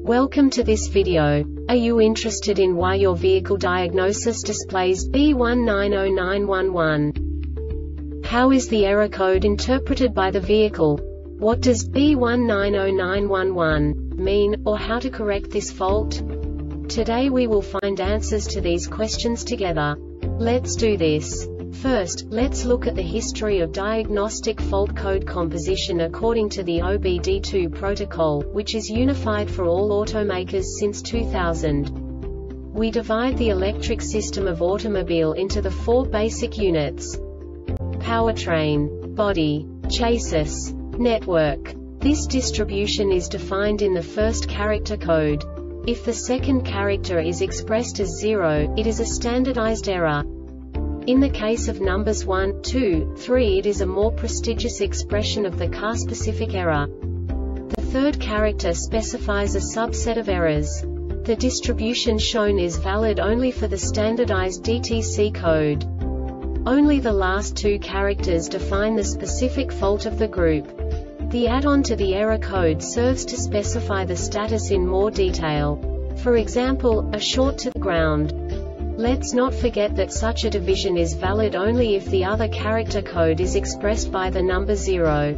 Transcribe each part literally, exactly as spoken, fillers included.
Welcome to this video. Are you interested in why your vehicle diagnosis displays B one nine zero nine one one? How is the error code interpreted by the vehicle? What does B one nine zero nine one one mean, or how to correct this fault? Today we will find answers to these questions together. Let's do this. First, let's look at the history of diagnostic fault code composition according to the O B D two protocol, which is unified for all automakers since two thousand. We divide the electric system of automobile into the four basic units: powertrain, body, chassis, network. This distribution is defined in the first character code. If the second character is expressed as zero, it is a standardized error. In the case of numbers one, two, three, it is a more prestigious expression of the car-specific error. The third character specifies a subset of errors. The distribution shown is valid only for the standardized D T C code. Only the last two characters define the specific fault of the group. The add-on to the error code serves to specify the status in more detail. For example, a short to the ground. Let's not forget that such a division is valid only if the other character code is expressed by the number zero.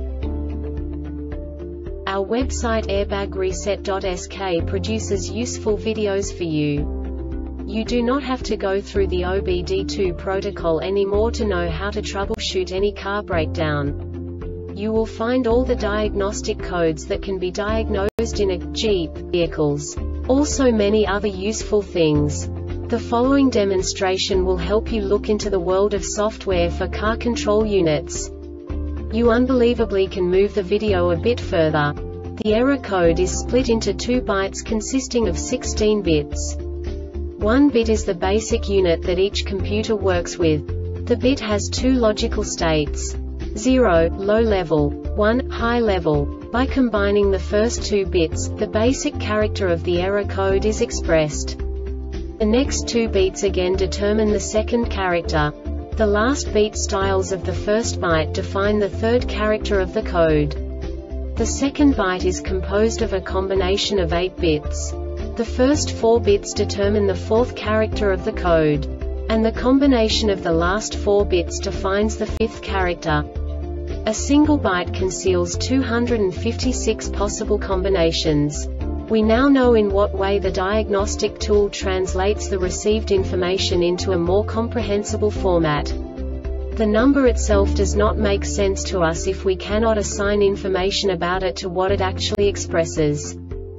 Our website airbag reset dot S K produces useful videos for you. You do not have to go through the O B D two protocol anymore to know how to troubleshoot any car breakdown. You will find all the diagnostic codes that can be diagnosed in a Jeep vehicles. Also many other useful things. The following demonstration will help you look into the world of software for car control units. You unbelievably can move the video a bit further. The error code is split into two bytes consisting of sixteen bits. One bit is the basic unit that each computer works with. The bit has two logical states: zero, low level, one, high level. By combining the first two bits, the basic character of the error code is expressed. The next two beats again determine the second character. The last beat styles of the first byte define the third character of the code. The second byte is composed of a combination of eight bits. The first four bits determine the fourth character of the code. And the combination of the last four bits defines the fifth character. A single byte conceals two hundred fifty-six possible combinations. We now know in what way the diagnostic tool translates the received information into a more comprehensible format. The number itself does not make sense to us if we cannot assign information about it to what it actually expresses.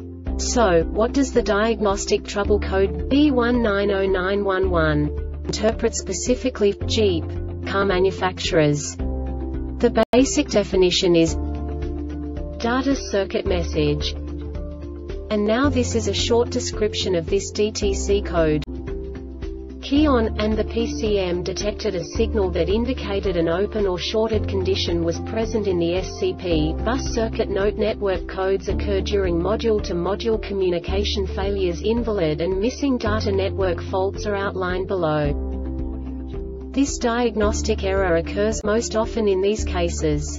So, what does the diagnostic trouble code B one nine zero nine one one interpret specifically for Jeep car manufacturers? The basic definition is data circuit message. And now this is a short description of this D T C code. Key on, and the P C M detected a signal that indicated an open or shorted condition was present in the S C P. Bus circuit note network codes occur during module-to-module communication failures. Invalid and missing data network faults are outlined below. This diagnostic error occurs most often in these cases: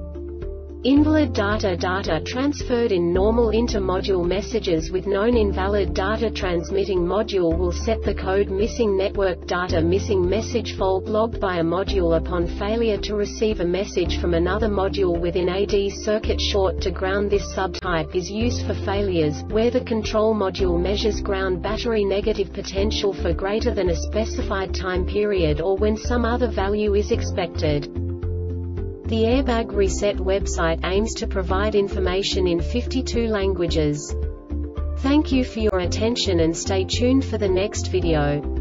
invalid data data transferred in normal inter-module messages with known invalid data. Transmitting module will set the code missing network data. Missing message fault logged by a module upon failure to receive a message from another module within a D circuit. Short to ground. This subtype is used for failures where the control module measures ground battery negative potential for greater than a specified time period or when some other value is expected. The Airbag Reset website aims to provide information in fifty-two languages. Thank you for your attention and stay tuned for the next video.